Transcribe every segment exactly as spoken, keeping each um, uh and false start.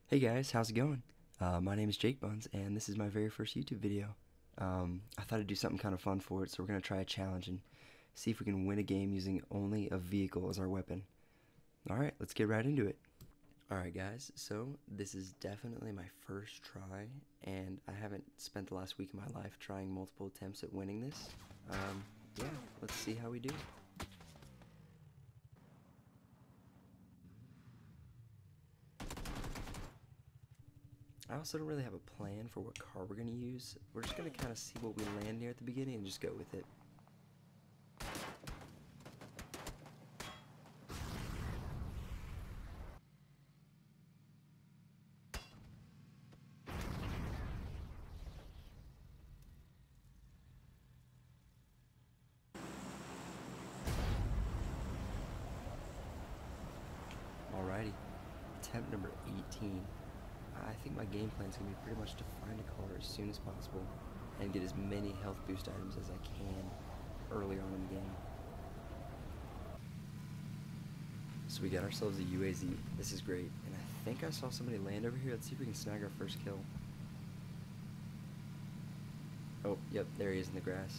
Hey guys, how's it going? Uh, my name is Jake Buns, and this is my very first YouTube video. Um, I thought I'd do something kind of fun for it, so we're going to try a challenge and see if we can win a game using only a vehicle as our weapon. Alright, let's get right into it. Alright guys, so this is definitely my first try, and I haven't spent the last week of my life trying multiple attempts at winning this. Um, yeah, let's see how we do. I also don't really have a plan for what car we're going to use. We're just going to kind of see what we land near at the beginning and just go with it. Alrighty, attempt number eighteen. I think my game plan is going to be pretty much to find a car as soon as possible and get as many health boost items as I can earlier on in the game. So we got ourselves a U A Z. This is great. And I think I saw somebody land over here. Let's see if we can snag our first kill. Oh, yep, there he is in the grass.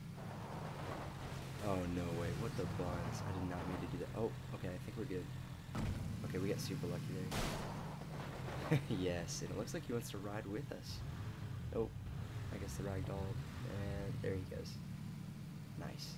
Oh, no way. What the buns? I did not mean to do that. Oh, okay, I think we're good. Okay, we got super lucky there. Yes, and it looks like he wants to ride with us. Oh, I guess the ragdoll, and there he goes. Nice.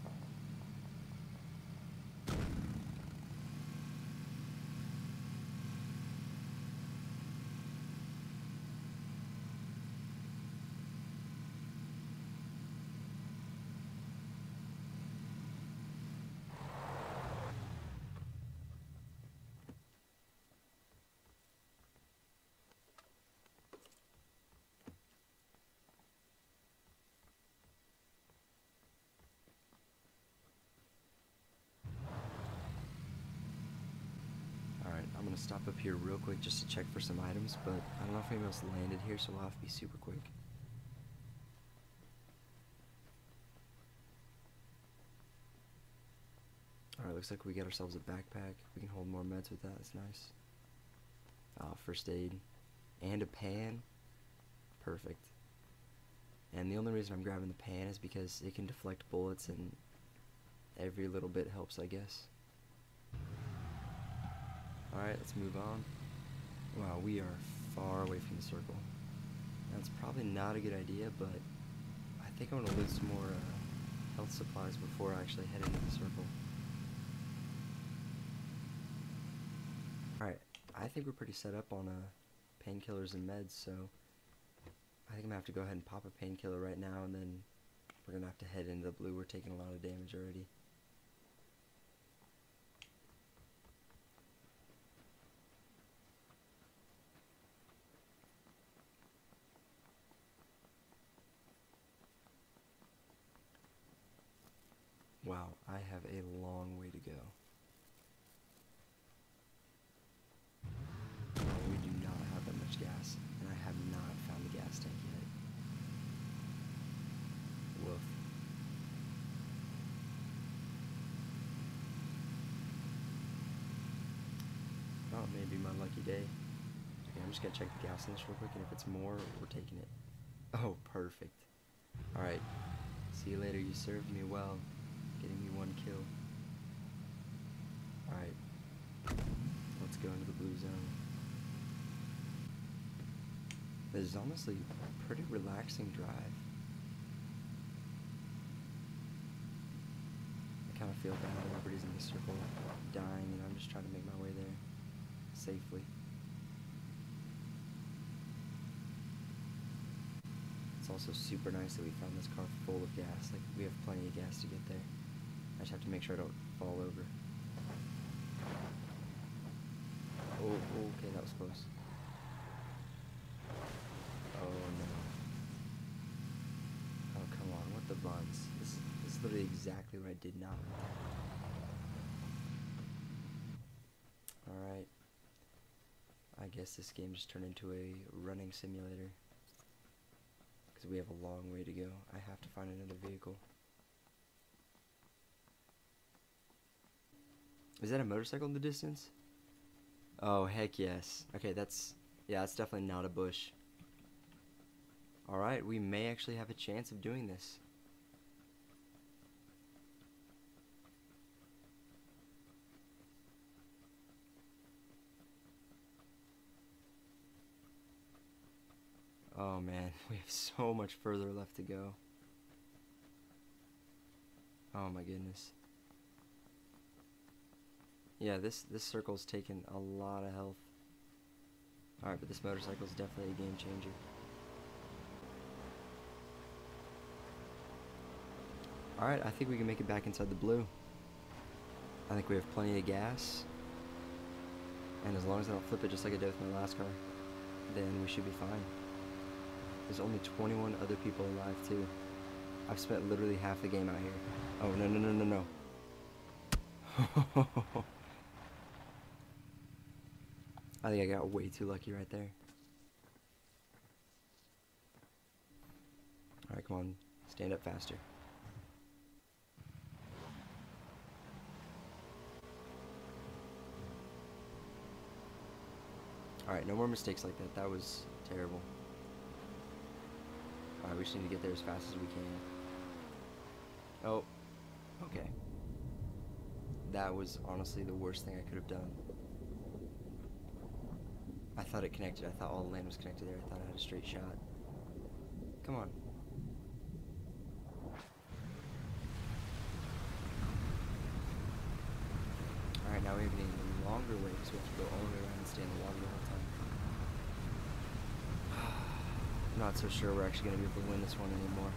Alright, I'm gonna stop up here real quick just to check for some items, but I don't know if anyone else landed here, so we'll have to be super quick. Alright, looks like we get ourselves a backpack. We can hold more meds with that, that's nice. Uh, first aid. And a pan. Perfect. And the only reason I'm grabbing the pan is because it can deflect bullets, and every little bit helps, I guess. Alright, let's move on. Wow, we are far away from the circle. That's probably not a good idea, but I think I want to loot some more uh, health supplies before I actually head into the circle. Alright, I think we're pretty set up on uh, painkillers and meds, so I think I'm going to have to go ahead and pop a painkiller right now, and then we're going to have to head into the blue. We're taking a lot of damage already. Wow, I have a long way to go. We do not have that much gas, and I have not found the gas tank yet. Woof. Oh, maybe my lucky day. Okay, I'm just gonna check the gas in this real quick, and if it's more, we're taking it. Oh, perfect. Alright, see you later. You served me well, getting me one kill. Alright, let's go into the blue zone. This is honestly a pretty relaxing drive. I kind of feel bad when everybody's in the circle dying, and I'm just trying to make my way there safely. It's also super nice that we found this car full of gas. Like, we have plenty of gas to get there. I just have to make sure I don't fall over. Oh, okay, that was close. Oh no. Oh, come on, what the buns? This, this is literally exactly what I did not want. Alright. I guess this game just turned into a running simulator. Because we have a long way to go. I have to find another vehicle. Is that a motorcycle in the distance? Oh, heck yes. Okay, that's... Yeah, that's definitely not a bush. Alright, we may actually have a chance of doing this. Oh man, we have so much further left to go. Oh my goodness. Yeah, this this circle's taken a lot of health. Alright, but this motorcycle is definitely a game changer. Alright, I think we can make it back inside the blue. I think we have plenty of gas. And as long as I don't flip it just like I did with my last car, then we should be fine. There's only twenty-one other people alive too. I've spent literally half the game out here. Oh, no, no, no, no, no. I think I got way too lucky right there. Alright, come on. Stand up faster. Alright, no more mistakes like that. That was terrible. Alright, we just need to get there as fast as we can. Oh, okay. That was honestly the worst thing I could have done. I thought it connected. I thought all the land was connected there. I thought I had a straight shot. Come on. Alright, now we have an even longer way because we have to go all the way around and stay in the water the whole time. I'm not so sure we're actually going to be able to win this one anymore.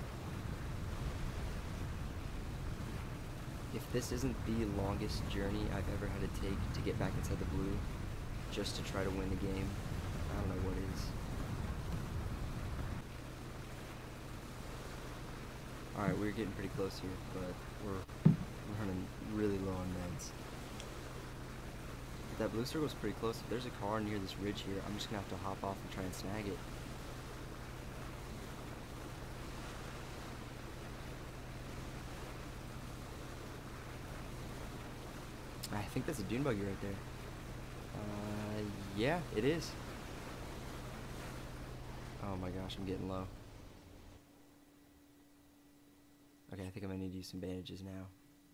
If this isn't the longest journey I've ever had to take to get back inside the blue, just to try to win the game, I don't know what is. Alright, we're getting pretty close here, but we're, we're running really low on meds. But that blue circle's pretty close. If there's a car near this ridge here, I'm just going to have to hop off and try and snag it. I think that's a dune buggy right there. Uh, yeah, it is. Oh my gosh, I'm getting low. Okay, I think I'm gonna need to use some bandages now.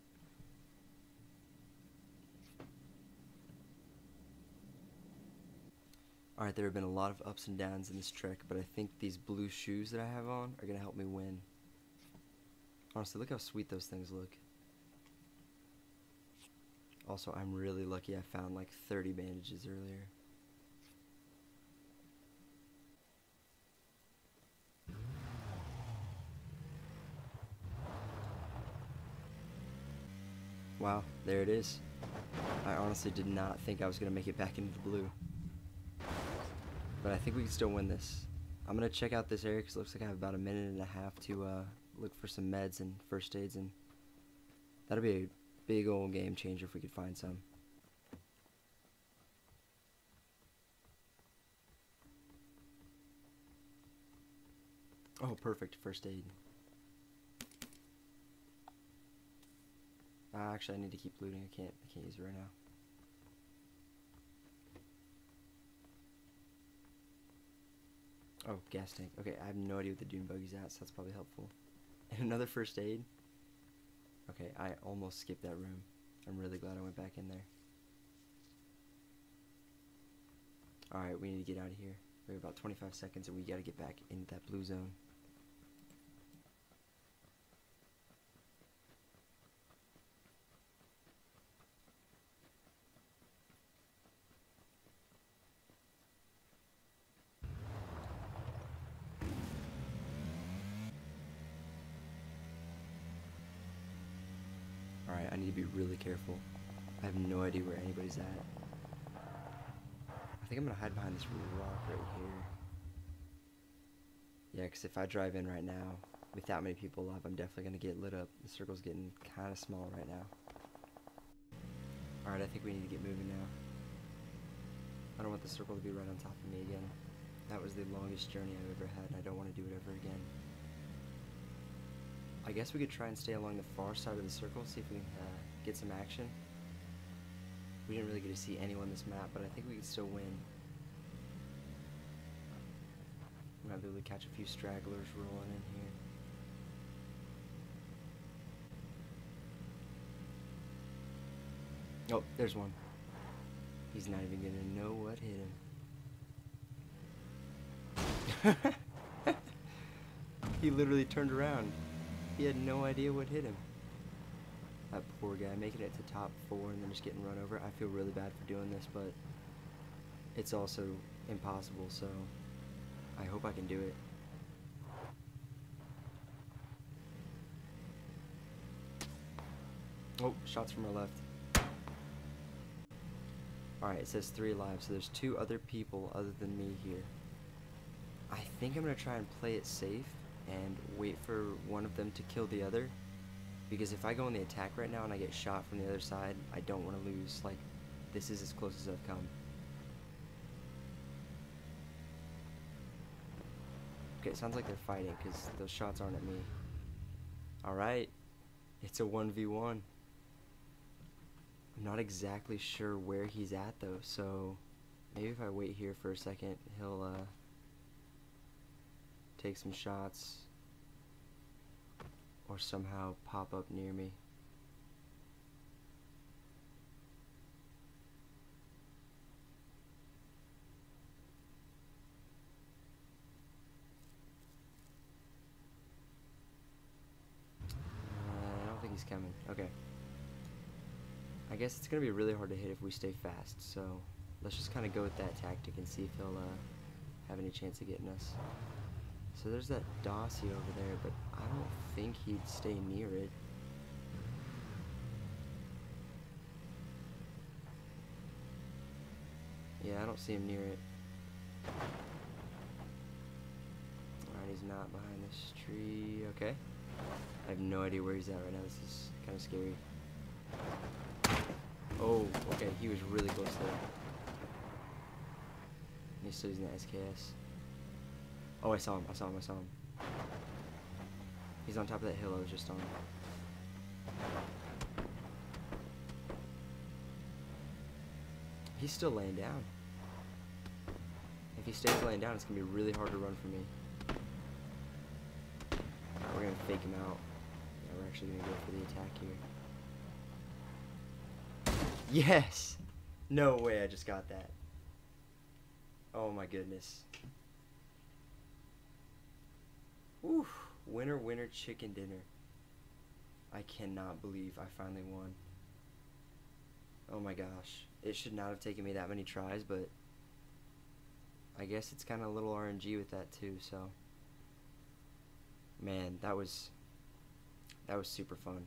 Alright, there have been a lot of ups and downs in this trek, but I think these blue shoes that I have on are gonna help me win. Honestly, look how sweet those things look. Also, I'm really lucky I found like thirty bandages earlier. Wow, there it is. I honestly did not think I was going to make it back into the blue. But I think we can still win this. I'm going to check out this area because it looks like I have about a minute and a half to uh, look for some meds and first aids, and that'll be a big old game changer if we could find some. Oh, perfect, first aid. Uh, actually, I need to keep looting. I can't. I can't use it right now. Oh, gas tank. Okay, I have no idea what the dune buggy's at, so that's probably helpful. And another first aid. Okay, I almost skipped that room. I'm really glad I went back in there. Alright, we need to get out of here. We have about twenty-five seconds, and we gotta get back into that blue zone. Alright, I need to be really careful. I have no idea where anybody's at. I think I'm gonna hide behind this rock right here. Yeah, because if I drive in right now, with that many people alive, I'm definitely gonna get lit up. The circle's getting kind of small right now. Alright, I think we need to get moving now. I don't want the circle to be right on top of me again. That was the longest journey I've ever had, and I don't want to do it ever again. I guess we could try and stay along the far side of the circle, see if we can uh, get some action. We didn't really get to see anyone this map, but I think we can still win. We might be able to catch a few stragglers rolling in here. Oh, there's one. He's not even gonna know what hit him. He literally turned around. He had no idea what hit him. That poor guy, making it to top four and then just getting run over. I feel really bad for doing this, but it's also impossible, so I hope I can do it. Oh, shots from our left. Alright, it says three alive, so there's two other people other than me here. I think I'm going to try and play it safe and wait for one of them to kill the other. Because if I go on the attack right now and I get shot from the other side, I don't want to lose. Like, this is as close as I've come. Okay, it sounds like they're fighting because those shots aren't at me. Alright, it's a one v one. I'm not exactly sure where he's at though, so maybe if I wait here for a second, he'll uh, take some shots or somehow pop up near me. Uh, I don't think he's coming. Okay. I guess it's going to be really hard to hit if we stay fast, so let's just kind of go with that tactic and see if he'll uh, have any chance of getting us. So there's that Dossie over there, but I don't think he'd stay near it. Yeah, I don't see him near it. Alright, he's not behind this tree. Okay. I have no idea where he's at right now. This is kind of scary. Oh, okay, he was really close there. He's still using that S K S. Oh, I saw him, I saw him, I saw him. He's on top of that hill I was just on. He's still laying down. If he stays laying down, it's going to be really hard to run for me. Alright, we're going to fake him out. Yeah, we're actually going to go for the attack here. Yes! No way I just got that. Oh my goodness. Oof. Winner, winner, chicken dinner. I cannot believe I finally won. Oh my gosh. It should not have taken me that many tries, but I guess it's kind of a little R N G with that too, so. Man, that was, that was super fun.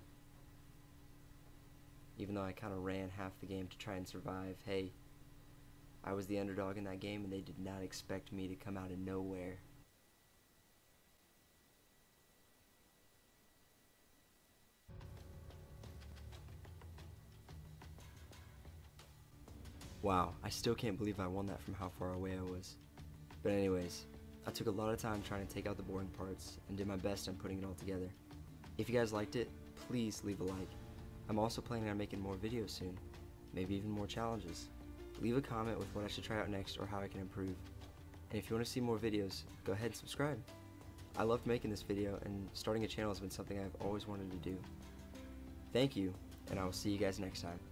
Even though I kind of ran half the game to try and survive, hey, I was the underdog in that game and they did not expect me to come out of nowhere. Wow, I still can't believe I won that from how far away I was. But anyways, I took a lot of time trying to take out the boring parts and did my best on putting it all together. If you guys liked it, please leave a like. I'm also planning on making more videos soon, maybe even more challenges. Leave a comment with what I should try out next or how I can improve. And if you want to see more videos, go ahead and subscribe. I loved making this video, and starting a channel has been something I've always wanted to do. Thank you, and I will see you guys next time.